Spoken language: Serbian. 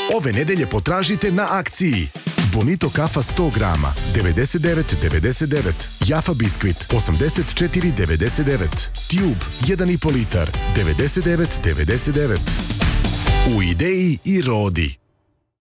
Ove nedelje potražite na akciji. Bonito kafa 100 grama, 99,99. Jaffa biskvit, 84,99. Tube, 1,5 litar, 99,99. U Ideji i Rodi.